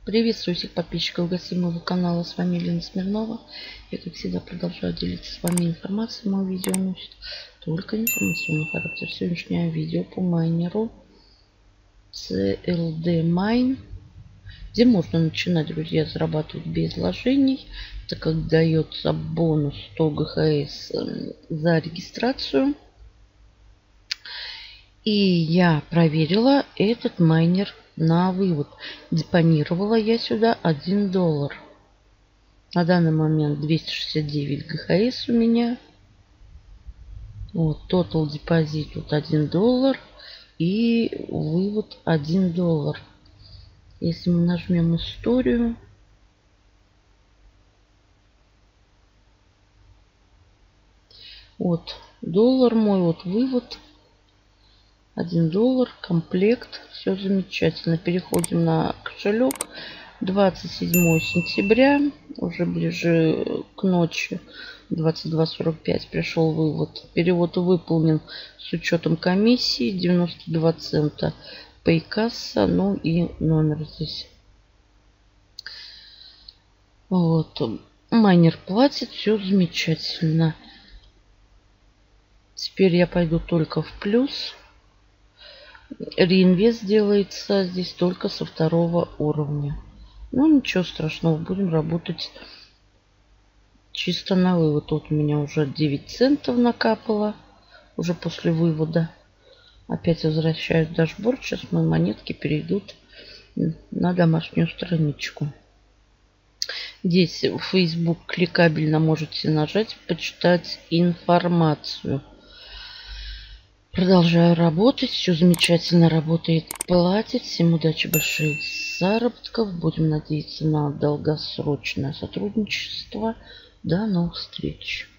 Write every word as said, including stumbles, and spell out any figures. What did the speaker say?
Приветствую всех подписчиков и гостей моего канала. С вами Елена Смирнова. Я, как всегда, продолжаю делиться с вами информацией. Мое видео носит только информационный характер. Сегодняшнее видео по майнеру си эл ди Mine, где можно начинать, друзья, зарабатывать без вложений, так как дается бонус сто гэ ха эс за регистрацию. И я проверила этот майнер на вывод. Депонировала я сюда один доллар. На данный момент двести шестьдесят девять гэ ха эс у меня. Вот, total депозит вот один доллар. И вывод один доллар. Если мы нажмем историю. Вот, доллар мой, вот вывод. один доллар, комплект, все замечательно. Переходим на кошелек. двадцать седьмого сентября, уже ближе к ночи, двадцать два сорок пять пришел вывод. Перевод выполнен с учетом комиссии, девяносто два цента пейкасса, ну и номер здесь. Вот, майнер платит, все замечательно. Теперь я пойду только в плюс. Реинвест делается здесь только со второго уровня. Ну, ничего страшного. Будем работать чисто на вывод. Вот у меня уже девять центов накапало. Уже после вывода. Опять возвращаюсь в дашборд. Сейчас мои монетки перейдут на домашнюю страничку. Здесь в Facebook кликабельно можете нажать, почитать информацию. Продолжаю работать. Все замечательно работает, платит. Всем удачи, больших заработков. Будем надеяться на долгосрочное сотрудничество. До новых встреч.